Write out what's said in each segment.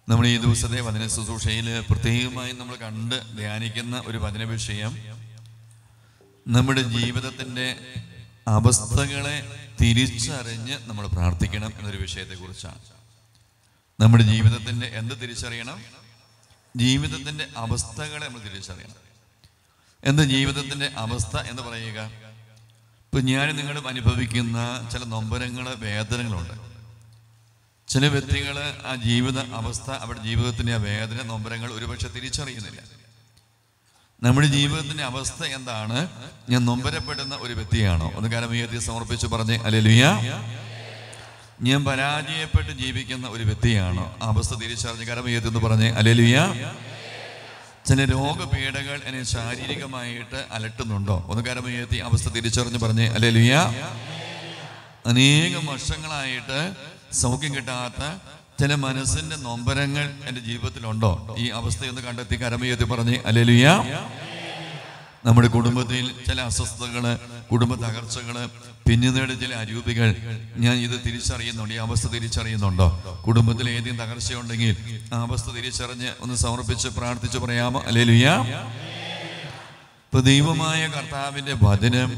നമ്മൾ ഈ ദിവസത്തെ വചന ശുശ്രൂഷയിൽ പ്രത്യേകമായി നമ്മൾ കണ്ട് ധ്യാനിക്കുന്ന ഒരു വചന വിഷയം നമ്മുടെ ജീവിതത്തിൻ്റെ അവസ്ഥകളെ തിരിച്ചറിഞ്ഞ് നമ്മൾ പ്രാർത്ഥിക്കണം എന്നൊരു വിഷയത്തെക്കുറിച്ചാണ്. നമ്മുടെ ജീവിതത്തിൻ്റെ എന്ത് തിരിച്ചറിയണം? ജീവിതത്തിൻ്റെ അവസ്ഥകളെ നമ്മൾ തിരിച്ചറിയണം. എന്ത് ജീവിതത്തിൻ്റെ അവസ്ഥ എന്ന് പറയുക? ഇപ്പം ഞാനും നിങ്ങളും അനുഭവിക്കുന്ന ചില നൊമ്പരങ്ങൾ, വേദനകളുണ്ട്. ചില വ്യക്തികൾ ആ ജീവിത അവസ്ഥ, അവരുടെ ജീവിതത്തിൻ്റെ ആ വേദന, നൊമ്പരങ്ങൾ ഒരുപക്ഷെ തിരിച്ചറിയുന്നില്ല. നമ്മുടെ ജീവിതത്തിൻ്റെ അവസ്ഥ എന്താണ്? ഞാൻ നൊമ്പരപ്പെടുന്ന ഒരു വ്യക്തിയാണോ? ഒന്ന് കരമുയർത്തി സമർപ്പിച്ച് പറഞ്ഞ് ഹല്ലേലൂയ. ഞാൻ പരാജയപ്പെട്ട് ജീവിക്കുന്ന ഒരു വ്യക്തിയാണോ? ആ അവസ്ഥ തിരിച്ചറിഞ്ഞ് കരമുയർത്തി എന്ന് പറഞ്ഞ് ഹല്ലേലൂയ. ചില രോഗപീഠകൾ എന്നെ ശാരീരികമായിട്ട് അലട്ടുന്നുണ്ടോ? ഒന്ന് കരമുയർത്തി അവസ്ഥ തിരിച്ചറിഞ്ഞ് പറഞ്ഞ് ഹല്ലേലൂയ. അനേകം വർഷങ്ങളായിട്ട് സൗഖ്യം കിട്ടാത്ത ചില മനസ്സിന്റെ നൊമ്പരങ്ങൾ എൻ്റെ ജീവിതത്തിലുണ്ടോ? ഈ അവസ്ഥയൊന്ന് കണ്ടെത്തി കരമുയർത്തി പറഞ്ഞ് ഹല്ലേലൂയ. നമ്മുടെ കുടുംബത്തിൽ ചില അസ്വസ്ഥതകള്, കുടുംബ തകർച്ചകള്, പിന്നീട് ചില അരൂപികൾ, ഞാൻ ഇത് തിരിച്ചറിയുന്നുണ്ട്. ഈ അവസ്ഥ തിരിച്ചറിയുന്നുണ്ടോ? കുടുംബത്തിൽ ഏതെങ്കിലും തകർച്ചയുണ്ടെങ്കിൽ ആ അവസ്ഥ തിരിച്ചറിഞ്ഞ് ഒന്ന് സമർപ്പിച്ച് പ്രാർത്ഥിച്ച് പറയാമോ? ഹല്ലേലൂയ. ഇപ്പൊ ദൈവമായ കർത്താവിന്റെ വചനം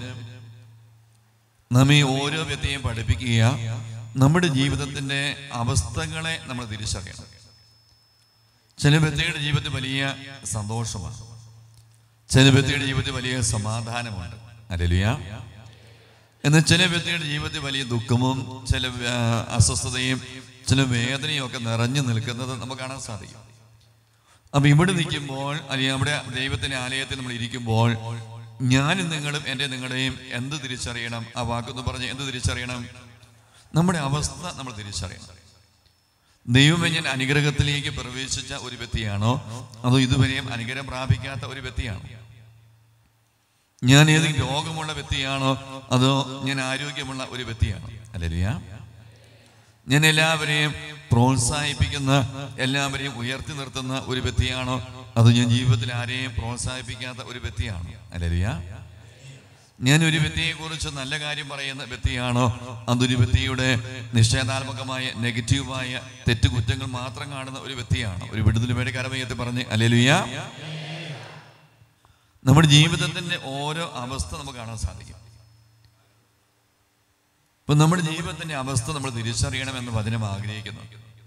നമ്മെ ഓരോ വ്യക്തിയെയും പഠിപ്പിക്കുക, നമ്മുടെ ജീവിതത്തിന്റെ അവസ്ഥകളെ നമ്മൾ തിരിച്ചറിയണം. ചില വ്യക്തിയുടെ ജീവിതത്തിൽ വലിയ സന്തോഷമാണ്, ചില വ്യക്തിയുടെ ജീവിതത്തിൽ വലിയ സമാധാനമുണ്ട്. ഹല്ലേലൂയ. എന്നാൽ ചില വ്യക്തിയുടെ ജീവിതത്തിൽ വലിയ ദുഃഖവും ചില അസ്വസ്ഥതയും ചില വേദനയും ഒക്കെ നിറഞ്ഞു നിൽക്കുന്നത് നമുക്ക് കാണാൻ സാധിക്കും. അപ്പൊ ഇവിടെ നിൽക്കുമ്പോൾ, അല്ലെങ്കിൽ നമ്മുടെ ദൈവത്തിന്റെ ആലയത്തിൽ നമ്മൾ ഇരിക്കുമ്പോൾ, ഞാനും നിങ്ങളും നിങ്ങളുടെയും എന്ത് തിരിച്ചറിയണം? ആ വാക്കൊന്ന് പറഞ്ഞ് എന്ത് തിരിച്ചറിയണം? നമ്മുടെ അവസ്ഥ നമ്മൾ തിരിച്ചറിയണം. ദൈവമേ, ഞാൻ അനുഗ്രഹത്തിലേക്ക് പ്രവേശിച്ച ഒരു വ്യക്തിയാണോ, അതോ ഇതുവരെയും അനുഗ്രഹം പ്രാപിക്കാത്ത ഒരു വ്യക്തിയാണോ? ഞാൻ ഏതെങ്കിലും രോഗമുള്ള വ്യക്തിയാണോ, അതോ ഞാൻ ആരോഗ്യമുള്ള ഒരു വ്യക്തിയാണോ? ഹല്ലേലൂയ. ഞാൻ എല്ലാവരെയും പ്രോത്സാഹിപ്പിക്കുന്ന, എല്ലാവരെയും ഉയർത്തി നിർത്തുന്ന ഒരു വ്യക്തിയാണോ, അതോ ഞാൻ ജീവിതത്തിൽ ആരെയും പ്രോത്സാഹിപ്പിക്കാത്ത ഒരു വ്യക്തിയാണോ? ഹല്ലേലൂയ. ഞാൻ ഒരു വ്യക്തിയെ കുറിച്ച് നല്ല കാര്യം പറയുന്ന വ്യക്തിയാണോ, അതൊരു വ്യക്തിയുടെ നിഷേധാത്മകമായ നെഗറ്റീവായ തെറ്റുകുറ്റങ്ങൾ മാത്രം കാണുന്ന ഒരു വ്യക്തിയാണോ? ഒരു വിടുതലിന് വേണ്ടി കരമുയർത്തി പറഞ്ഞ് ഹല്ലേലൂയ. നമ്മുടെ ജീവിതത്തിന്റെ ഓരോ അവസ്ഥ നമുക്ക് കാണാൻ സാധിക്കും. ഇപ്പൊ നമ്മുടെ ജീവിതത്തിന്റെ അവസ്ഥ നമ്മൾ തിരിച്ചറിയണമെന്ന് വചനം ആഗ്രഹിക്കുന്നു.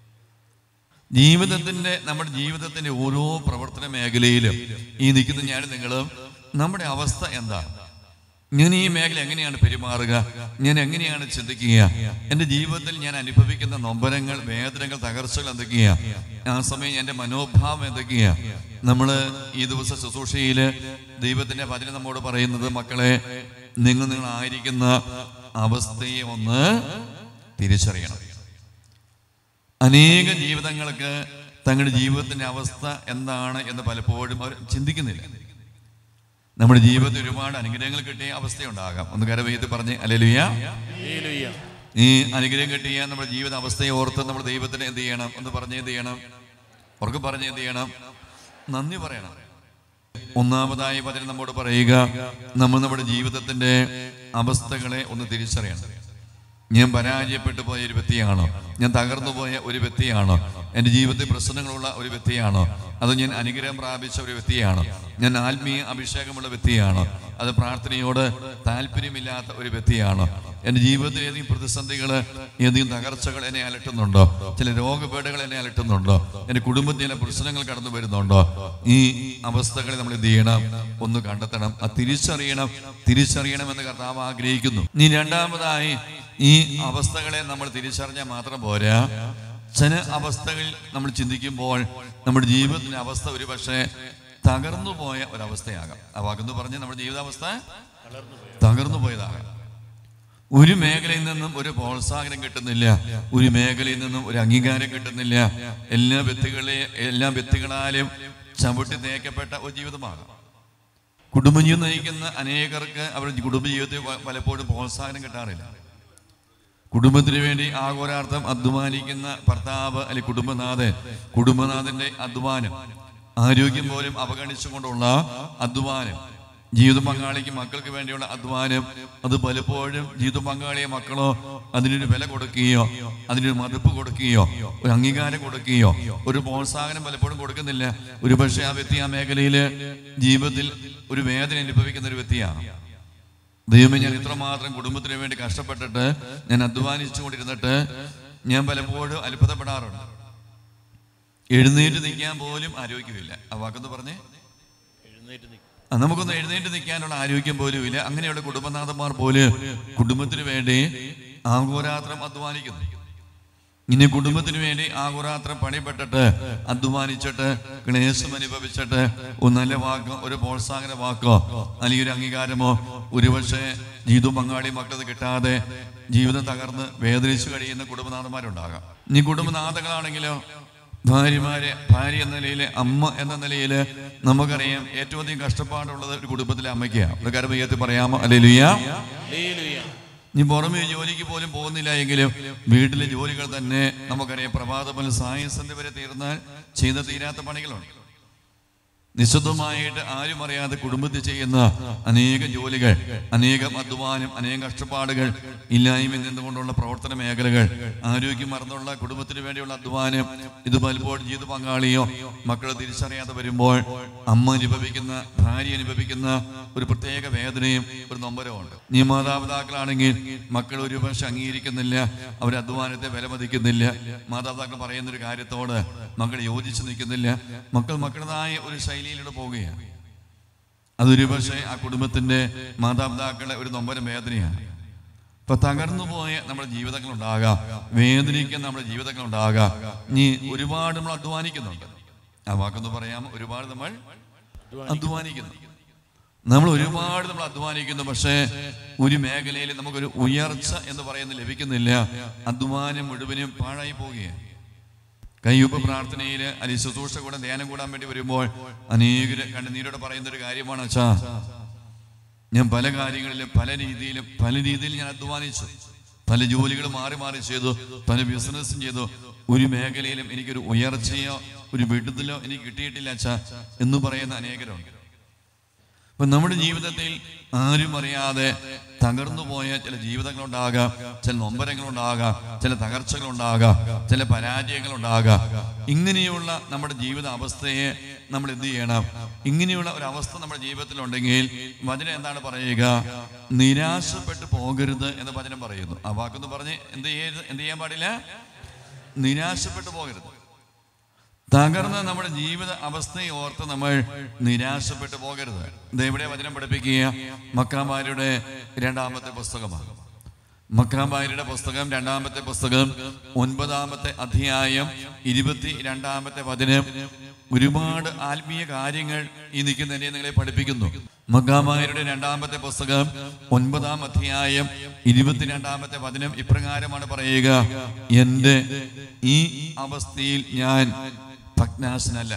നമ്മുടെ ജീവിതത്തിന്റെ ഓരോ പ്രവർത്തന മേഖലയിലും ഈ നിൽക്കുന്ന ഞാനും നിങ്ങളും നമ്മുടെ അവസ്ഥ എന്താണ്? ഞാൻ ഈ മേഖല എങ്ങനെയാണ് പെരുമാറുക? ഞാൻ എങ്ങനെയാണ് ചിന്തിക്കുക? എൻ്റെ ജീവിതത്തിൽ ഞാൻ അനുഭവിക്കുന്ന നൊമ്പരങ്ങൾ, വേദനകൾ, തകർച്ചകൾ എന്തൊക്കെയാ? ആ സമയം എൻ്റെ മനോഭാവം എന്തൊക്കെയാ? നമ്മൾ ഈ ദിവസ ശുശ്രൂഷയില് ദൈവത്തിന്റെ വചനം നമ്മോട് പറയുന്നത്, മക്കളെ, നിങ്ങളായിരിക്കുന്ന അവസ്ഥയെ ഒന്ന് തിരിച്ചറിയണം. അനേക ജീവിതങ്ങൾക്ക് തങ്ങളുടെ ജീവിതത്തിന്റെ അവസ്ഥ എന്താണ് എന്ന് പലപ്പോഴും അവർ ചിന്തിക്കുന്നില്ല. നമ്മുടെ ജീവിതത്തിൽ ഒരുപാട് അനുഗ്രഹങ്ങൾ കിട്ടിയ അവസ്ഥയുണ്ടാകാം. ഒന്ന് കരമുയർത്തി പറഞ്ഞ് ഹല്ലേലൂയ. ഈ അനുഗ്രഹം കിട്ടിയ നമ്മുടെ ജീവിത അവസ്ഥയെ ഓർത്ത് നമ്മൾ ദൈവത്തിന് എന്ത് ചെയ്യണം? ഒന്ന് പറഞ്ഞ് എന്ത് ചെയ്യണം? അവർക്ക് പറഞ്ഞ് എന്ത് ചെയ്യണം? നന്ദി പറയണം. ഒന്നാമതായി വചനം നമ്മോട് പറയുക, നമ്മൾ നമ്മുടെ ജീവിതത്തിന്റെ അവസ്ഥകളെ ഒന്ന് തിരിച്ചറിയണം. ഞാൻ പരാജയപ്പെട്ടു പോയ ഒരു വ്യക്തിയാണോ? ഞാൻ തകർന്നു പോയ ഒരു വ്യക്തിയാണോ? എൻ്റെ ജീവിതത്തിൽ പ്രശ്നങ്ങളുള്ള ഒരു വ്യക്തിയാണോ? അത് ഞാൻ അനുഗ്രഹം പ്രാപിച്ച ഒരു വ്യക്തിയാണോ? ഞാൻ ആത്മീയ അഭിഷേകമുള്ള വ്യക്തിയാണോ? അത് പ്രാർത്ഥനയോട് താല്പര്യമില്ലാത്ത ഒരു വ്യക്തിയാണോ? എൻ്റെ ജീവിതത്തിൽ ഏതെങ്കിലും പ്രതിസന്ധികൾ, ഏതെങ്കിലും തകർച്ചകൾ എന്നെ അലട്ടുന്നുണ്ടോ? ചില രോഗപീഠകൾ എന്നെ അലട്ടുന്നുണ്ടോ? എൻ്റെ കുടുംബത്തിൽ ചില പ്രശ്നങ്ങൾ കടന്നു വരുന്നുണ്ടോ? ഈ അവസ്ഥകളെ നമ്മൾ എന്ത് ചെയ്യണം? ഒന്ന് കണ്ടെത്തണം. അത് തിരിച്ചറിയണമെന്ന് കർത്താവ് ആഗ്രഹിക്കുന്നു. ഇനി രണ്ടാമതായി, ഈ അവസ്ഥകളെ നമ്മൾ തിരിച്ചറിഞ്ഞാൽ മാത്രം പോരാ. ചില അവസ്ഥകൾ നമ്മൾ ചിന്തിക്കുമ്പോൾ നമ്മുടെ ജീവിതത്തിന്റെ അവസ്ഥ ഒരു പക്ഷേ തകർന്നു പോയ ഒരവസ്ഥയാകാം. ആ വാക്കെന്ന് പറഞ്ഞ് നമ്മുടെ ജീവിതാവസ്ഥ തകർന്നു പോയതാകാം. ഒരു മേഖലയിൽ നിന്നും ഒരു പ്രോത്സാഹനം കിട്ടുന്നില്ല, ഒരു മേഖലയിൽ നിന്നും ഒരു അംഗീകാരം കിട്ടുന്നില്ല. എല്ലാ വ്യക്തികളാലും ചവിട്ടി തേക്കപ്പെട്ട ഒരു ജീവിതമാകാം. കുടുംബജീവിതം നയിക്കുന്ന അനേകർക്ക് അവരുടെ കുടുംബജീവിതത്തിൽ പലപ്പോഴും പ്രോത്സാഹനം കിട്ടാറില്ല. കുടുംബത്തിന് വേണ്ടി ആഘോരാർത്ഥം അധ്വാനിക്കുന്ന ഭർത്താവ് അല്ലെങ്കിൽ കുടുംബനാഥന്റെ അധ്വാനം, ആരോഗ്യം പോലും അവഗണിച്ചുകൊണ്ടുള്ള അധ്വാനം, ജീവിത പങ്കാളിക്ക് മക്കൾക്ക് വേണ്ടിയുള്ള അധ്വാനം, അത് പലപ്പോഴും ജീവിത പങ്കാളിയെ മക്കളോ അതിനൊരു വില കൊടുക്കുകയോ അതിനൊരു മതിപ്പ് കൊടുക്കുകയോ ഒരു അംഗീകാരം കൊടുക്കുകയോ ഒരു പ്രോത്സാഹനം പലപ്പോഴും കൊടുക്കുന്നില്ല. ഒരു പക്ഷേ ആ വ്യക്തി ആ മേഖലയിൽ ജീവിതത്തിൽ ഒരു വേദന അനുഭവിക്കുന്ന ഒരു വ്യക്തിയാണ്. ദൈവമേ, ഞാൻ ഇത്രമാത്രം കുടുംബത്തിന് വേണ്ടി കഷ്ടപ്പെട്ടിട്ട് ഞാൻ അധ്വാനിച്ചു കൊണ്ടിരുന്നിട്ട് ഞാൻ പലപ്പോഴും അത്ഭുതപ്പെടാറുണ്ട്. എഴുന്നേറ്റ് നിൽക്കാൻ പോലും ആരോഗ്യമില്ല. ആ വാക്കെന്ന് പറഞ്ഞേ, നമുക്കൊന്ന് എഴുന്നേറ്റ് നിൽക്കാനുള്ള ആരോഗ്യം പോലും ഇല്ല. അങ്ങനെയുള്ള കുടുംബനാഥന്മാർ പോലും കുടുംബത്തിന് വേണ്ടി ആഹോരാത്രം അധ്വാനിക്കുന്നു. ഇനി കുടുംബത്തിന് വേണ്ടി ആഹോരാത്രം പണിപ്പെട്ടിട്ട് അധ്വാനിച്ചിട്ട് ക്ലേശം അനുഭവിച്ചിട്ട് ഒരു നല്ല വാക്കോ ഒരു പ്രോത്സാഹന വാക്കോ അല്ലെങ്കിൽ ഒരു അംഗീകാരമോ ഒരുപക്ഷെ ജീവിത പങ്കാളി മക്കളത് കിട്ടാതെ ജീവിതം തകർന്ന് വേദനിച്ചു കഴിയുന്ന കുടുംബനാഥന്മാരുണ്ടാകാം. ഇനി കുടുംബനാഥങ്ങളാണെങ്കിലോ ഭാര്യ എന്ന നിലയിൽ, അമ്മ എന്ന നിലയിൽ നമുക്കറിയാം ഏറ്റവും അധികം കഷ്ടപ്പാടുള്ളത് ഒരു കുടുംബത്തിലെ അമ്മയ്ക്കാണ്. ഒരു കരമയ്യത്തിൽ പറയാമോ? ഹല്ലേലൂയ. ഇനി പുറമെ ജോലിക്ക് പോലും പോകുന്നില്ല എങ്കിലും വീട്ടിലെ ജോലികൾ തന്നെ നമുക്കറിയാം. പ്രഭാതമുതൽ സായസന്ധി വരെ ചെയ്ത് തീരാത്ത പണികളുണ്ട്. നിശബ്ദമായിട്ട് ആരും അറിയാതെ കുടുംബത്തിൽ ചെയ്യുന്ന അനേകം ജോലികൾ, അനേകം അധ്വാനം, അനേകം കഷ്ടപ്പാടുകൾ, ഇല്ലായ്മ നിന്നുകൊണ്ടുള്ള പ്രവർത്തന മേഖലകൾ, ആരോഗ്യം മറന്നുള്ള കുടുംബത്തിന് വേണ്ടിയുള്ള അധ്വാനം, ഇത് പലപ്പോഴും ജീവിത പങ്കാളിയോ മക്കളെ തിരിച്ചറിയാതെ വരുമ്പോൾ അമ്മ അനുഭവിക്കുന്ന, ഭാര്യ അനുഭവിക്കുന്ന ഒരു പ്രത്യേക വേദനയും ഒരു നൊമ്പരമുണ്ട്. ഈ മാതാപിതാക്കളാണെങ്കിൽ മക്കൾ ഒരുപക്ഷെ അംഗീകരിക്കുന്നില്ല, അവർ അധ്വാനത്തെ വിലമതിക്കുന്നില്ല. മാതാപിതാക്കൾ പറയുന്നൊരു കാര്യത്തോട് മക്കൾ യോജിച്ച് നിൽക്കുന്നില്ല. മക്കളുടേതായ ഒരു ശൈലിയിലൂടെ പോവുകയാണ്. അതൊരു പക്ഷേ ആ കുടുംബത്തിന്റെ മാതാപിതാക്കളുടെ ഒരു നൊമ്പരം വേദനയാണ്. ഇപ്പൊ തകർന്നു പോയ നമ്മുടെ ജീവിതങ്ങൾ ഉണ്ടാകാം, വേദനിക്കുന്ന നമ്മുടെ ജീവിതങ്ങൾ ഉണ്ടാകാം. ഇനി ഒരുപാട് നമ്മൾ അധ്വാനിക്കുന്നുണ്ട്. ആ വാക്കൊന്ന് പറയാം, ഒരുപാട് നമ്മൾ അധ്വാനിക്കുന്നു. നമ്മൾ അധ്വാനിക്കുന്നു. പക്ഷേ ഒരു മേഖലയിൽ നമുക്കൊരു ഉയർച്ച എന്ന് പറയുന്നത് ലഭിക്കുന്നില്ല. അധ്വാനം മുഴുവനും പാഴായി പോവുകയാണ്. കയ്യൊപ്പ് പ്രാർത്ഥനയിൽ അല്ലെങ്കിൽ ശുശ്രൂഷ കൂടെ ധ്യാനം കൂടാൻ വേണ്ടി വരുമ്പോൾ അനേകര് കണ്ണുനീരോടെ പറയുന്നൊരു കാര്യമാണ്, അച്ഛാ, ഞാൻ പല കാര്യങ്ങളിലും പല രീതിയിൽ ഞാൻ അധ്വാനിച്ചു, പല ജോലികൾ മാറി മാറി ചെയ്തു, പല ബിസിനസ്സും ചെയ്തു. ഒരു മേഖലയിലും എനിക്കൊരു ഉയർച്ചയോ ഒരു വിടുതലോ എനിക്ക് കിട്ടിയിട്ടില്ല അച്ഛാ എന്ന് പറയുന്ന അനേകരുണ്ട്. അപ്പൊ നമ്മുടെ ജീവിതത്തിൽ ആരും അറിയാതെ തകർന്നു പോയ ചില ജീവിതങ്ങളുണ്ടാകാം, ചില നൊമ്പരങ്ങളുണ്ടാകാം, ചില തകർച്ചകളുണ്ടാകാം, ചില പരാജയങ്ങളുണ്ടാകാം. ഇങ്ങനെയുള്ള നമ്മുടെ ജീവിത അവസ്ഥയെ നമ്മൾ എന്ത് ചെയ്യണം? ഇങ്ങനെയുള്ള ഒരു അവസ്ഥ നമ്മുടെ ജീവിതത്തിലുണ്ടെങ്കിൽ വചനം എന്താണ് പറയുക? നിരാശപ്പെട്ടു പോകരുത് എന്ന് വചനം പറയുന്നു. ആ വാക്കൊന്ന് പറഞ്ഞ് എന്ത് ചെയ്യാൻ പാടില്ല? നിരാശപ്പെട്ടു പോകരുത്. തകർന്ന നമ്മുടെ ജീവിത അവസ്ഥയെ ഓർത്ത് നമ്മൾ നിരാശപ്പെട്ടു പോകരുത്. ഇതെവിടെ വചനം പഠിപ്പിക്കുക? മക്കാമാരുടെ 2-ാമത്തെ പുസ്തകമാണ്. മക്കാമാരുടെ പുസ്തകം 2-ാമത്തെ പുസ്തകം 9-ാമത്തെ അധ്യായം 22-ാമത്തെ വചനം ഒരുപാട് ആത്മീയ കാര്യങ്ങൾ ഈ നിൽക്കുന്നതിനെ നിങ്ങളെ പഠിപ്പിക്കുന്നു. മക്കാമാരുടെ 2-ാമത്തെ പുസ്തകം 9-ാം അധ്യായം 22-ാമത്തെ വചനം ഇപ്രകാരമാണ് പറയുക: എന്റെ ഈ അവസ്ഥയിൽ ഞാൻ ഭഗ്നാശനല്ല.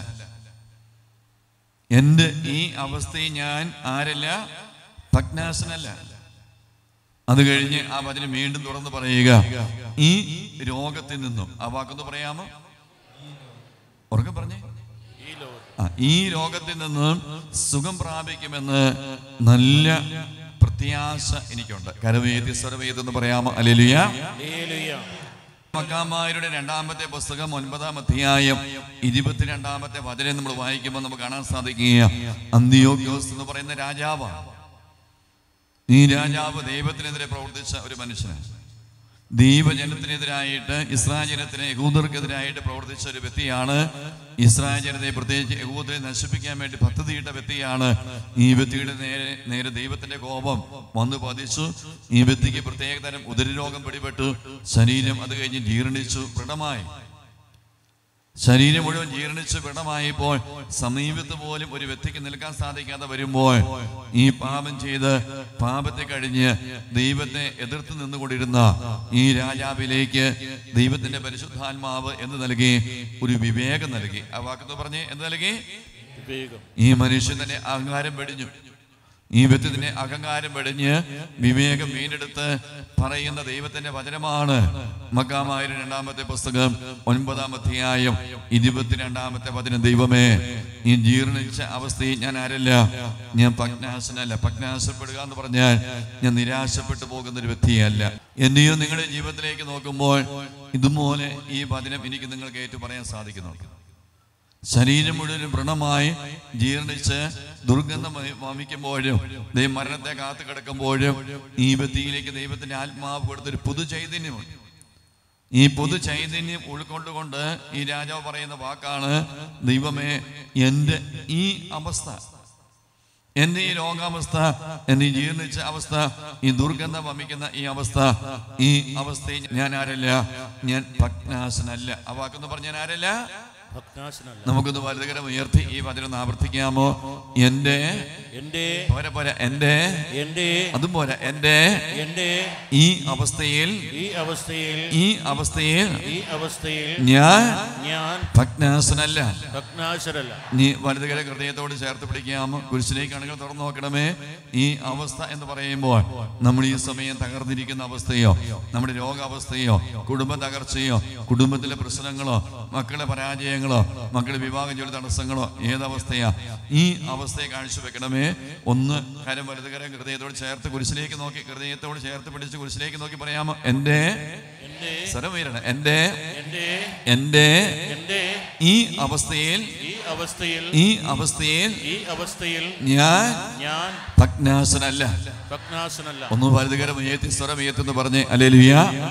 എന്റെ ഈ അവസ്ഥയിൽ ഞാൻ ആരല്ല? ഭഗ്നാശനല്ല. അത് കഴിഞ്ഞ് ആ വചനം വീണ്ടും തുറന്ന് പറയുക: ഈ രോഗത്തിൽ നിന്നും, ആ വാക്കൊന്ന് പറയാമോ? ഉറക്കെ പറഞ്ഞേ. ഈ രോഗത്തിൽ നിന്നും സുഖം പ്രാപിക്കുമെന്ന് നല്ല പ്രത്യാശ എനിക്കുണ്ട്. കരവേദി സർവേദെന്ന് പറയാമോ? ഹല്ലേലൂയ. മക്കാമാരുടെ 2-ാമത്തെ പുസ്തകം 9-ാം അധ്യായം 22-ാമത്തെ വചനം നമ്മൾ വായിക്കുമ്പോൾ നമുക്ക് കാണാൻ സാധിക്കുക, അന്തിയോക്യോസ് എന്ന് പറയുന്ന രാജാവാണ്. ഈ രാജാവ് ദൈവത്തിനെതിരെ പ്രവർത്തിച്ച ഒരു മനുഷ്യനാണ്. ദൈവജനത്തിനെതിരായിട്ട്, ഇസ്രായേൽ ജനത്തിന്, യഹൂദർക്കെതിരായിട്ട് പ്രവർത്തിച്ച ഒരു വ്യക്തിയാണ്. ഇസ്രായേൽ ജനതയെ, പ്രത്യേകിച്ച് യഹൂദരെ നശിപ്പിക്കാൻ വേണ്ടി പദ്ധതിയിട്ട വ്യക്തിയാണ്. ഈ വ്യക്തിയുടെ നേരെ ദൈവത്തിന്റെ കോപം വന്നു പതിച്ചു. ഈ വ്യക്തിക്ക് പ്രത്യേകതരം ഉദരരോഗം പിടിപെട്ടു. ശരീരം അത് കഴിഞ്ഞ് ജീർണിച്ചു, വ്രണമായി. ശരീരം മുഴുവൻ ജീർണിച്ച് വ്രണമായപ്പോൾ സമീപത്ത് പോലും ഒരു വ്യക്തിക്ക് നിൽക്കാൻ സാധിക്കാതെ വരുമ്പോൾ ഈ പാപം ചെയ്ത് പാപത്തെ കഴിഞ്ഞ് ദൈവത്തെ എതിർത്ത് നിന്നുകൊണ്ടിരുന്ന ഈ രാജാവിലേക്ക് ദൈവത്തിന്റെ പരിശുദ്ധാത്മാവ് എന്ന് നൽകി, ഒരു വിവേകം നൽകി. ആ വാക്കെന്ന് പറഞ്ഞ് എന്ത് നൽകി? ഈ മനുഷ്യൻ തന്നെ അഹങ്കാരം വെടിഞ്ഞു. ഈ വ്യക്തിന്റെ അഹങ്കാരം വെടിഞ്ഞ് വിവേകം വീണ്ടെടുത്ത് പറയുന്ന ദൈവത്തിന്റെ വചനമാണ്. മക്കാമായുടെ 2-ാമത്തെ പുസ്തകം 9-ാം അധ്യായം 22-ാമത്തെ വചനം. ദൈവമേ, ഈ ജീർണിച്ച അവസ്ഥയിൽ ഞാൻ ആരല്ല, ഞാൻ പഗ്നാശനല്ല. പഗ്നാശപ്പെടുക എന്ന് പറഞ്ഞാൽ ഞാൻ നിരാശപ്പെട്ടു പോകുന്ന ഒരു വ്യക്തിയല്ല. എന്നെയോ നിങ്ങളുടെ ജീവിതത്തിലേക്ക് നോക്കുമ്പോൾ ഇതുപോലെ ഈ വചനം എനിക്ക് നിങ്ങൾക്ക് ഏറ്റു പറയാൻ സാധിക്കുന്നുണ്ട്. ശരീരം മുഴുവനും വ്രണമായി ജീർണിച്ച് ദുർഗന്ധം വമിക്കുമ്പോഴും ദൈവം മരണത്തെ കാത്തു കിടക്കുമ്പോഴും ഈ വ്യക്തിയിലേക്ക് ദൈവത്തിന്റെ ആത്മാവ് കൊടുത്തൊരു പുതു ചൈതന്യമുണ്ട്. ഈ പുതു ചൈതന്യം ഉൾക്കൊണ്ടുകൊണ്ട് ഈ രാജാവ് പറയുന്ന വാക്കാണ്, ദൈവമേ, എൻ്റെ ഈ അവസ്ഥ, എൻ്റെ ഈ രോഗാവസ്ഥ, എൻ്റെ ഈ ജീർണിച്ച അവസ്ഥ, ഈ ദുർഗന്ധം വമിക്കുന്ന ഈ അവസ്ഥ, ഈ അവസ്ഥയിൽ ഞാൻ ആരല്ല, ഞാൻ പഗ്നാശനല്ല. ആ വാക്കെന്ന് പറഞ്ഞ ഞാൻ ആരല്ല, നമുക്കൊന്ന് വലുതുകരം ഉയർത്തി ഈ വചനം ആവർത്തിക്കാമോ? എന്റെ അതുപോലെ എന്റെ ഈ അവസ്ഥയിൽ ഞാൻ പഗ്നാശനല്ല. നീ വലുതുകര ഹൃദയത്തോട് ചേർത്ത് പിടിക്കാമോ? കുരിശിലേക്ക് കണ്ണുകൾ തുറന്നു നോക്കണമേ. ഈ അവസ്ഥ എന്ന് പറയുമ്പോൾ നമ്മൾ ഈ സമയം തകർന്നിരിക്കുന്ന അവസ്ഥയോ, നമ്മുടെ രോഗാവസ്ഥയോ, കുടുംബ തകർച്ചയോ, കുടുംബത്തിലെ പ്രശ്നങ്ങളോ, മക്കളുടെ പരാജയങ്ങളോ, മക്കളുടെ വിവാഹ ജോലി തടസ്സങ്ങളോ, ഏതവസ്ഥയാ, ഈ അവസ്ഥയെ കാഴ്ചവെക്കണമേ. ഒന്ന് കരം വലതുകരം ഹൃദയത്തോട് ചേർത്ത് കുരിശിലേക്ക് നോക്കി, ഹൃദയത്തോട് ചേർത്ത് പിടിച്ച് കുരിശിലേക്ക് നോക്കി പറയാമോ? എന്റെ സ്വരമുയരണം. എന്റെ ഈ അവസ്ഥയിൽ ഞാൻ പഗ്നാശനല്ല. ഒന്ന് വലതുകരം ഉയർത്തി സ്വരം ഉയർത്തുന്നു പറഞ്ഞേ ഹല്ലേലൂയ.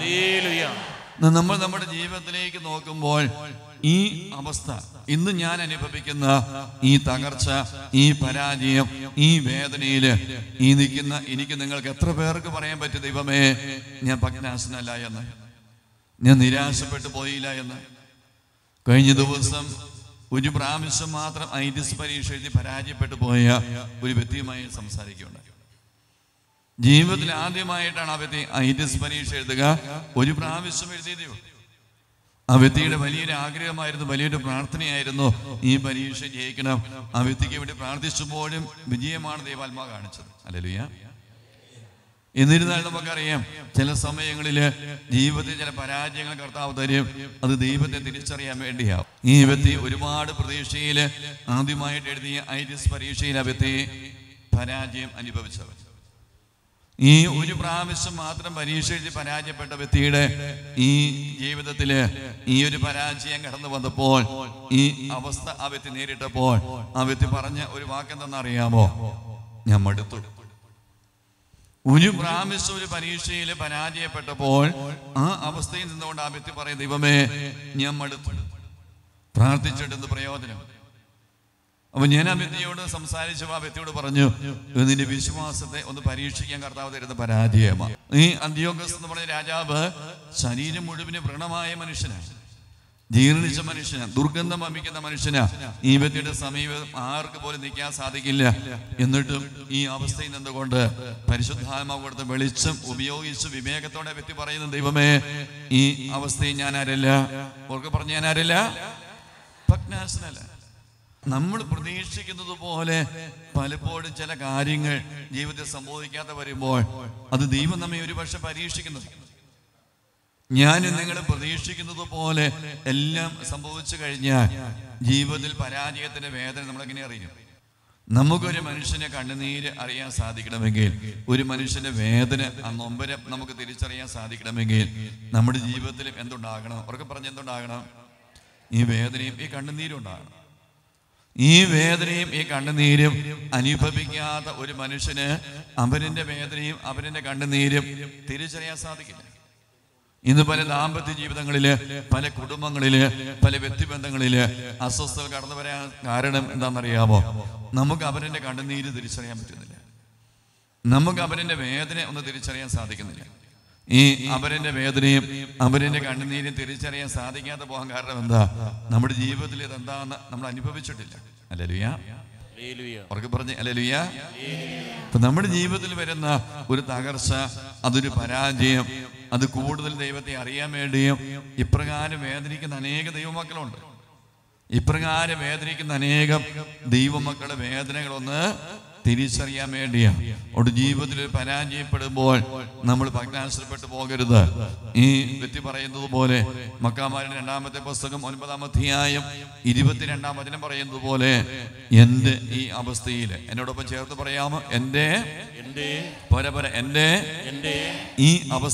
നമ്മൾ നമ്മുടെ ജീവിതത്തിലേക്ക് നോക്കുമ്പോൾ ഈ അവസ്ഥ, ഇന്ന് ഞാൻ അനുഭവിക്കുന്ന ഈ തകർച്ച, ഈ പരാജയം, ഈ വേദനയില് ഈ നിൽക്കുന്ന എനിക്ക് നിങ്ങൾക്ക് എത്ര പേർക്ക് പറയാൻ പറ്റും, ദൈവമേ, ഞാൻ പഗ്നാശനല്ല എന്ന്, ഞാൻ നിരാശപ്പെട്ടു പോയില്ല എന്ന്? കഴിഞ്ഞ ദിവസം ഒരു പ്രാവശ്യം മാത്രം IELTS പരീക്ഷ എഴുതി പരാജയപ്പെട്ടു പോയ ഒരു വ്യക്തിയുമായി സംസാരിക്കുകയുണ്ടായി. ജീവിതത്തിൽ ആദ്യമായിട്ടാണ് ആ വ്യക്തി IELTS പരീക്ഷ എഴുതുക. ഒരു പ്രാവശ്യം എഴുതിയതേ ഉള്ളൂ. ആ വ്യക്തിയുടെ വലിയൊരു ആഗ്രഹമായിരുന്നു, വലിയൊരു പ്രാർത്ഥനയായിരുന്നു ഈ പരീക്ഷ ജയിക്കണം. ആ വ്യക്തിക്ക് വേണ്ടി പ്രാർത്ഥിച്ചപ്പോഴും വിജയമാണ് ദൈവാത്മാവ് കാണിച്ചത്. ഹല്ലേലൂയ. എന്നിരുന്നാൽ നമുക്കറിയാം, ചില സമയങ്ങളിൽ ജീവിതത്തിൽ ചില പരാജയങ്ങൾ കർത്താവ് തരും. അത് ദൈവത്തെ തിരിച്ചറിയാൻ വേണ്ടിയാവും. ഈ വ്യക്തി ഒരുപാട് പ്രതീക്ഷയിൽ ആദ്യമായിട്ട് എഴുതിയ IELTS പരീക്ഷയിൽ ആ വ്യക്തി പരാജയം അനുഭവിച്ചവൻ. ഈ ഒരു പ്രാവശ്യം മാത്രം പരീക്ഷ എഴുതി പരാജയപ്പെട്ട വ്യക്തിയുടെ ഈ ജീവിതത്തില് ഈ ഒരു പരാജയം കടന്നു വന്നപ്പോൾ, ഈ അവസ്ഥ ആ വ്യക്തി നേരിട്ടപ്പോൾ ആ വ്യക്തി പറഞ്ഞ ഒരു വാക്കെന്തെന്നറിയാമോ? ഞാൻ മടുത്തു. ഒരു പ്രാവശ്യം ഒരു പരീക്ഷയിൽ പരാജയപ്പെട്ടപ്പോൾ ആ അവസ്ഥയിൽ നിന്നുകൊണ്ട് ആ വ്യക്തി പറയും, ദൈവമേ, ഞാൻ മടുത്തു, പ്രാർത്ഥിച്ചിട്ടെന്ത് പ്രയോജനം? അപ്പൊ ഞാൻ ആ വ്യക്തിയോട് സംസാരിച്ചു, ആ വ്യക്തിയോട് പറഞ്ഞു, നിന്റെ വിശ്വാസത്തെ ഒന്ന് പരീക്ഷിക്കാൻ കർത്താവ് തരുന്ന പരാജയമാണ്. ഈ അന്ത്യോഖസ് എന്ന് പറഞ്ഞ രാജാവ് ശരീരം മുഴുവന് വ്രണമായ മനുഷ്യനാണ്, ജീർണിച്ച മനുഷ്യനാണ്, ദുർഗന്ധം വമിക്കുന്ന മനുഷ്യനാണ്. ഈ വ്യക്തിയുടെ സമീപം ആർക്ക് പോലും നിൽക്കാൻ സാധിക്കില്ല. എന്നിട്ടും ഈ അവസ്ഥയിൽ നിന്നുകൊണ്ട് പരിശുദ്ധാത്മാവ് കൊടുത്ത വെളിച്ചം ഉപയോഗിച്ച് വിവേകത്തോടെ വ്യക്തി പറയുന്നു, ദൈവമേ, ഈ അവസ്ഥയിൽ ഞാൻ ആരല്ല, ഓർക്ക് പറഞ്ഞ ഞാൻ ആരല്ല, പഗ്നാശനല്ല. നമ്മൾ പ്രതീക്ഷിക്കുന്നത് പോലെ പലപ്പോഴും ചില കാര്യങ്ങൾ ജീവിതത്തിൽ സംഭവിക്കാതെ വരുമ്പോൾ അത് ദൈവം നമ്മെ ഒരുപക്ഷെ പരീക്ഷിക്കുന്നത്. ഞാനും നിങ്ങൾ പ്രതീക്ഷിക്കുന്നത് പോലെ എല്ലാം സംഭവിച്ചു കഴിഞ്ഞാൽ ജീവിതത്തിൽ പരാജയത്തിന്റെ വേദന നമ്മളെങ്ങനെ അറിയും? നമുക്കൊരു മനുഷ്യന്റെ കണ്ണുനീര് അറിയാൻ സാധിക്കണമെങ്കിൽ, ഒരു മനുഷ്യന്റെ വേദന, ആ നൊമ്പരം നമുക്ക് തിരിച്ചറിയാൻ സാധിക്കണമെങ്കിൽ നമ്മുടെ ജീവിതത്തിൽ എന്തുണ്ടാകണം? അവർക്ക് പറഞ്ഞ് എന്തുണ്ടാകണം? ഈ വേദനയും ഈ കണ്ണുനീരും ഉണ്ടാകണം. ഈ വേദനയും ഈ കണ്ണുനീരും അനുഭവിക്കാത്ത ഒരു മനുഷ്യന് അവന്റെ വേദനയും അവന്റെ കണ്ണുനീരും തിരിച്ചറിയാൻ സാധിക്കില്ല. ഇന്ന് പല ദാമ്പത്യ ജീവിതങ്ങളില്, പല കുടുംബങ്ങളില്, പല വ്യക്തിബന്ധങ്ങളില് അസ്വസ്ഥത കടന്നു വരാൻ കാരണം എന്താണെന്നറിയാമോ? നമുക്ക് അവരുടെ കണ്ണുനീര് തിരിച്ചറിയാൻ പറ്റുന്നില്ല, നമുക്ക് അവരുടെ വേദന ഒന്ന് തിരിച്ചറിയാൻ സാധിക്കുന്നില്ല. ഈ അവരുടെ വേദനയും അവരുടെ കണ്ണുനീരും തിരിച്ചറിയാൻ സാധിക്കാതെ പോകാൻ കാരണം എന്താ? നമ്മുടെ ജീവിതത്തിൽ ഇതെന്താന്ന് നമ്മൾ അനുഭവിച്ചിട്ടില്ല. ഹല്ലേലൂയ. അവർക്ക് പറഞ്ഞ് ഹല്ലേലൂയ. അപ്പൊ നമ്മുടെ ജീവിതത്തിൽ വരുന്ന ഒരു തകർച്ച, അതൊരു പരാജയം, അത് കൂടുതൽ ദൈവത്തെ അറിയാൻ വേണ്ടിയും ഇപ്രകാരം വേദനിക്കുന്ന അനേക ദൈവമക്കളുണ്ട്. ഇപ്രകാരം വേദനിക്കുന്ന അനേകം ദൈവമക്കളുടെ വേദനകളൊന്ന് തിരിച്ചറിയാൻ വേണ്ടിയാ. ഒരു ജീവിതത്തിൽ പരാജയപ്പെടുമ്പോൾ നമ്മൾ ഭഗ്നാശ്രപ്പെട്ടു പോകരുത്. ഈ വ്യക്തി പറയുന്നത് പോലെ മക്കാമാരുടെ 2-ാമത്തെ പുസ്തകം 9-ാം അധ്യായം 22-ാം വചനം പറയുന്നത് പോലെ എൻ്റെ ഈ അവസ്ഥയിൽ, എന്നോടൊപ്പം ചേർത്ത് പറയാമോ? എൻ്റെ ഈ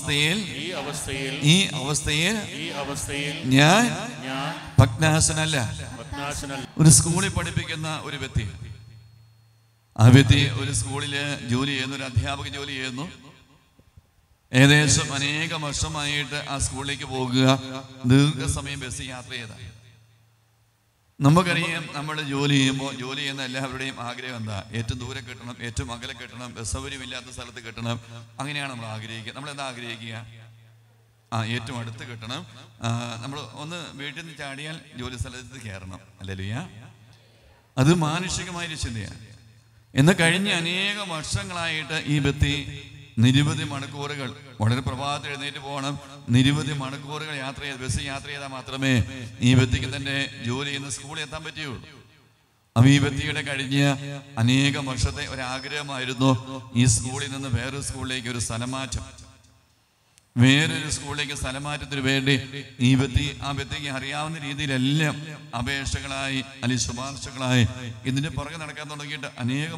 അവസ്ഥയിൽ ഞാൻ ഭഗ്നാശനല്ല. ഒരു സ്കൂളിൽ പഠിപ്പിക്കുന്ന ഒരു വ്യക്തി, ആ വ്യക്തി ഒരു സ്കൂളില് ജോലി ചെയ്യുന്നു, ഒരു അധ്യാപക ജോലി ചെയ്യുന്നു. ഏകദേശം അനേകം വർഷമായിട്ട് ആ സ്കൂളിലേക്ക് പോകുക, ദീർഘസമയം ബസ് യാത്ര ചെയ്ത. നമുക്കറിയാം, നമ്മൾ ജോലി ചെയ്യുന്ന എല്ലാവരുടെയും ആഗ്രഹം എന്താ? ഏറ്റവും ദൂരെ കിട്ടണം, ഏറ്റവും അകലെ കിട്ടണം, ബസ് സൗകര്യമില്ലാത്ത സ്ഥലത്ത് കിട്ടണം. അങ്ങനെയാണ് നമ്മൾ ആഗ്രഹിക്കുക. നമ്മളെന്താ ആഗ്രഹിക്കുക? ഏറ്റവും അടുത്ത് കിട്ടണം. നമ്മൾ ഒന്ന് വീട്ടിൽ നിന്ന് ചാടിയാൽ ജോലി സ്ഥലത്ത് കയറണം. ഹല്ലേലൂയ. അത് മാനുഷികമായൊരു ചിന്തയാണ്. എന്ന് കഴിഞ്ഞ അനേകം വർഷങ്ങളായിട്ട് ഈ വ്യക്തി നിരവധി മണിക്കൂറുകൾ, വളരെ പ്രഭാതത്തിൽ എഴുന്നേറ്റ് പോകണം, നിരവധി മണിക്കൂറുകൾ ബസ് യാത്ര ചെയ്താൽ മാത്രമേ ഈ വ്യക്തിക്ക് തന്നെ ജോലി ചെയ്യുന്ന സ്കൂളിൽ എത്താൻ പറ്റുകയുള്ളൂ. അപ്പൊ ഈ വ്യക്തിയുടെ കഴിഞ്ഞ അനേകം വർഷത്തെ ഒരാഗ്രഹമായിരുന്നു ഈ സ്കൂളിൽ നിന്ന് വേറൊരു സ്കൂളിലേക്ക് ഒരു സ്ഥലമാറ്റം. വേറൊരു സ്കൂളിലേക്ക് സ്ഥലമാറ്റത്തിന് വേണ്ടി ആ വ്യക്തിക്ക് അറിയാവുന്ന രീതിയിലെല്ലാം അപേക്ഷകളായി അല്ലെങ്കിൽ ശുപാർശകളായി ഇതിന്റെ പുറകെ നടക്കാൻ തുടങ്ങിയിട്ട് അനേകം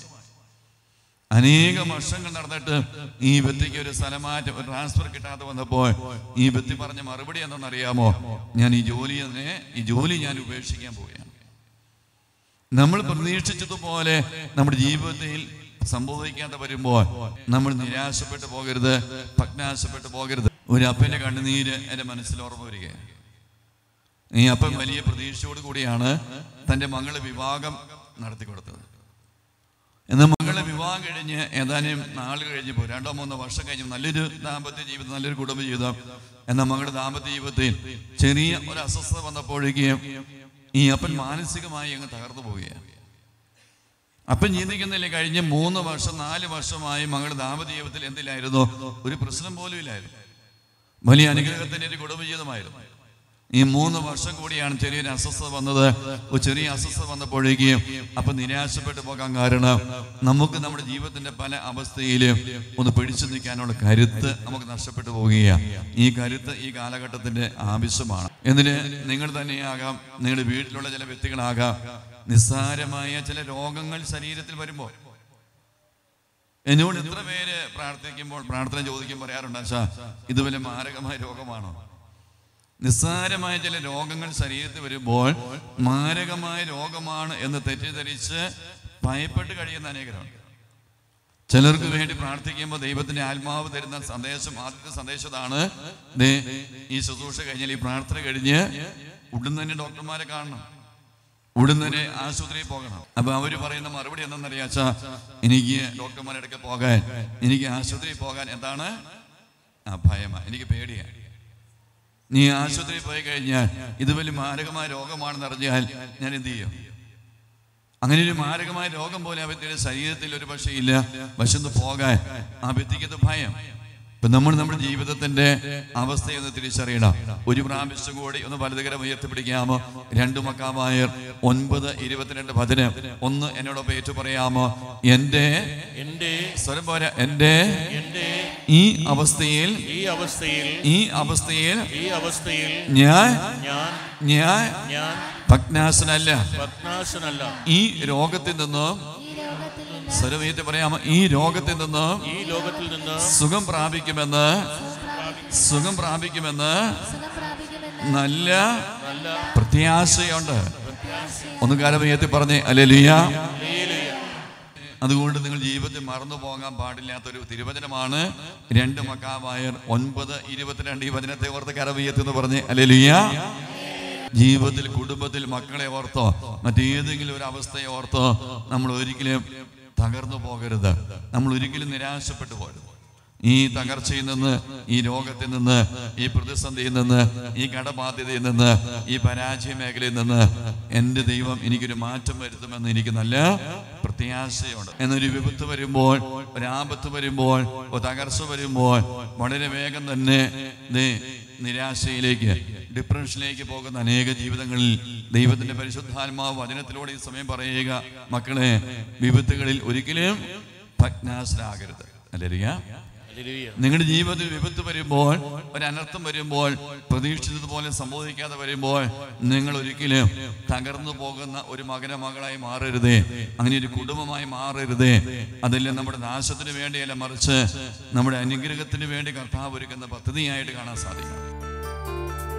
വർഷങ്ങൾ നടന്നിട്ട് ഈ വ്യക്തിക്ക് ഒരു സ്ഥലമാറ്റം, ഒരു ട്രാൻസ്ഫർ കിട്ടാതെ വന്നപ്പോൾ ഈ വ്യക്തി പറഞ്ഞ മറുപടി എന്താണെന്നറിയാമോ? ഞാൻ ഈ ജോലി ഞാൻ ഉപേക്ഷിക്കാൻ പോവുകയാണ്. നമ്മൾ പ്രതീക്ഷിച്ചതുപോലെ നമ്മുടെ ജീവിതത്തിൽ സംഭവിക്കാതെ വരുമ്പോൾ നമ്മൾ നിരാശപ്പെട്ടു പോകരുത്, ഭഗ്നാശപ്പെട്ടു പോകരുത്. ഒരു അപ്പന്റെ കണ്ണുനീര് എൻ്റെ മനസ്സിൽ ഓർമ്മ വരികയാണ്. ഈ അപ്പൻ വലിയ പ്രതീക്ഷയോട് കൂടിയാണ് തൻ്റെ മകളെ വിവാഹം നടത്തി കൊടുത്തത്. എന്നാൽ മകളെ വിവാഹം കഴിഞ്ഞ് ഏതാനും നാൾ കഴിഞ്ഞപ്പോൾ, 2-3 വർഷം കഴിഞ്ഞ് നല്ലൊരു ദാമ്പത്യ ജീവിതം, നല്ലൊരു കുടുംബ ജീവിതം. എന്നാൽ മകളുടെ ദാമ്പത്യ ജീവിതത്തിൽ ചെറിയ ഒരു അസ്വസ്ഥത വന്നപ്പോഴേക്കും ഈ അപ്പൻ മാനസികമായി അങ്ങ് തകർന്നു പോവുകയാണ്. അപ്പം ചിന്തിക്കുന്നില്ലേ, കഴിഞ്ഞ 3 വർഷം 4 വർഷമായി മകളുടെ ദാമ്പത്യ ജീവിതത്തിൽ എന്തില്ലായിരുന്നു? ഒരു പ്രശ്നം പോലും ഇല്ലായിരുന്നു. വലിയ അനുഗ്രഹത്തിന്റെ ഒരു കുടുംബ ജീവിതമായിരുന്നു. ഈ 3 വർഷം കൂടിയാണ് ചെറിയൊരു അസ്വസ്ഥത വന്നത്. ഒരു ചെറിയ അസ്വസ്ഥത വന്നപ്പോഴേക്കും അപ്പൊ നിരാശപ്പെട്ടു പോകാൻ കാരണം നമുക്ക് നമ്മുടെ ജീവിതത്തിന്റെ പല അവസ്ഥയിലും ഒന്ന് പിടിച്ചു നിൽക്കാനുള്ള കരുത്ത് നമുക്ക് നഷ്ടപ്പെട്ടു പോവുകയാണ്. ഈ കരുത്ത് ഈ കാലഘട്ടത്തിന്റെ ആവശ്യമാണ്. എന്നിട്ട് നിങ്ങൾ തന്നെയാകാം, നിങ്ങളുടെ വീട്ടിലുള്ള ചില വ്യക്തികളാകാം, നിസ്സാരമായ ചില രോഗങ്ങൾ ശരീരത്തിൽ വരുമ്പോൾ എന്നോട് എത്ര പേര് പ്രാർത്ഥന ചോദിക്കുമ്പോൾ പറയാറുണ്ട്, ആശാ ഇത് വല്ല മാരകമായ രോഗമാണോ? നിസ്സാരമായ ചില രോഗങ്ങൾ ശരീരത്തിൽ വരുമ്പോൾ മാരകമായ രോഗമാണ് എന്ന് തെറ്റിദ്ധരിച്ച് ഭയപ്പെട്ട് കഴിയുന്ന അനേകരുണ്ട്. ചിലർക്ക് വേണ്ടി പ്രാർത്ഥിക്കുമ്പോൾ ദൈവത്തിന്റെ ആത്മാവ് തരുന്ന സന്ദേശം, ആദ്യത്തെ സന്ദേശതാണ്, ഈ ശുശ്രൂഷ കഴിഞ്ഞാൽ, ഈ പ്രാർത്ഥന കഴിഞ്ഞ് ഉടൻ തന്നെ ഡോക്ടർമാരെ കാണണം, ഉടൻ തന്നെ ആശുപത്രിയിൽ പോകണം. അപ്പൊ അവര് പറയുന്ന മറുപടി എന്താണെന്നറിയാച്ചാ, എനിക്ക് ഡോക്ടർമാരുടെ അടുക്കൽ പോകാൻ, എനിക്ക് ആശുപത്രിയിൽ പോകാൻ എന്താണ് ഭയമാണ്, എനിക്ക് പേടിയാണ്. നീ ആശുപത്രിയിൽ പോയി കഴിഞ്ഞാൽ ഇത് വലിയ മാരകമായ രോഗമാണെന്ന് അറിഞ്ഞാൽ ഞാൻ എന്ത് ചെയ്യും? അങ്ങനെ ഒരു മാരകമായ രോഗം പോലെ ആ വ്യക്തിയുടെ ശരീരത്തിൽ ഒരു പക്ഷേ ഇല്ല, പക്ഷെ ഒന്ന് പോകാൻ ആ വ്യക്തിക്കത് ഭയം. ഇപ്പൊ നമ്മുടെ ജീവിതത്തിന്റെ അവസ്ഥയൊന്ന് തിരിച്ചറിയണം. ഒരു പ്രാവശ്യം കൂടി ഒന്ന് വലതുകരം ഉയർത്തിപ്പിടിക്കാമോ? 2 മക്കാമായർ 9:22 വചനം ഒന്ന് എന്നോടൊപ്പം ഏറ്റു പറയാമോ? എൻ്റെ സ്വരം പോരാ, എൻ്റെ ഈ അവസ്ഥയിൽ ഞാൻ ഭഗ്നാശനല്ല. ഈ രോഗത്തിൽ നിന്നും സ്വരമേറ്റ് പറയാമോ? ഈ ലോകത്തിൽ നിന്ന് സുഖം പ്രാപിക്കുമെന്ന് നല്ല പ്രത്യാശയുണ്ട്. ഒന്ന് കരമേറ്റി പറഞ്ഞേ ഹല്ലേലൂയ. അതുകൊണ്ട് നിങ്ങൾ ജീവിതത്തിൽ മറന്നു പോകാൻ പാടില്ലാത്തൊരു തിരുവചനമാണ് 2 മക്കാമായർ 9:22. ഈ വചനത്തെ ഓർത്ത് കരമേറ്റെന്ന് പറഞ്ഞേ ഹല്ലേലൂയ. ജീവിതത്തിൽ, കുടുംബത്തിൽ, മക്കളെ ഓർത്തോ മറ്റേതെങ്കിലും ഒരു അവസ്ഥയെ ഓർത്തോ നമ്മൾ ഒരിക്കലും തകർന്നു പോകരുത്, നമ്മൾ ഒരിക്കലും നിരാശപ്പെട്ടു പോകരുത്. ഈ തകർച്ചയിൽ നിന്ന്, ഈ രോഗത്തിൽ നിന്ന്, ഈ പ്രതിസന്ധിയിൽ നിന്ന്, ഈ കടബാധ്യതയിൽ നിന്ന്, ഈ പരാജയ മേഖലയിൽ നിന്ന് എൻ്റെ ദൈവം എനിക്കൊരു മാറ്റം വരുത്തുമെന്ന് എനിക്ക് നല്ല പ്രത്യാശയുണ്ട്. എന്നൊരു വിപത്ത് വരുമ്പോൾ, ഒരാപത്ത് വരുമ്പോൾ, ഒരു തകർച്ച വരുമ്പോൾ വളരെ വേഗം തന്നെ നിരാശയിലേക്ക്, ഡിപ്രഷനിലേക്ക് പോകുന്ന അനേക ജീവിതങ്ങളിൽ ദൈവത്തിന്റെ പരിശുദ്ധാത്മാവ് വചനത്തിലൂടെ ഈ സമയം പറയുക, മക്കളെ, വിപത്തുകളിൽ ഒരിക്കലും ഭഗ്നാശരാകരുത്. ഹല്ലേലൂയ. നിങ്ങളുടെ ജീവിതത്തിൽ വിപത്ത് വരുമ്പോൾ, ഒരു അനർത്ഥം വരുമ്പോൾ, പ്രതീക്ഷിച്ചതുപോലെ സംഭവിക്കാതെ വരുമ്പോൾ നിങ്ങൾ ഒരിക്കലും തകർന്നു പോകുന്ന ഒരു മകനോ മകളായി മാറരുതേ, അങ്ങനെ ഒരു കുടുംബമായി മാറരുതേ. അതെല്ലാം നമ്മുടെ നാശത്തിന് വേണ്ടിയല്ല, മറിച്ച് നമ്മുടെ അനുഗ്രഹത്തിന് വേണ്ടി കർത്താവ് ഒരുക്കുന്ന പദ്ധതിയായിട്ട് കാണാൻ സാധിക്കും.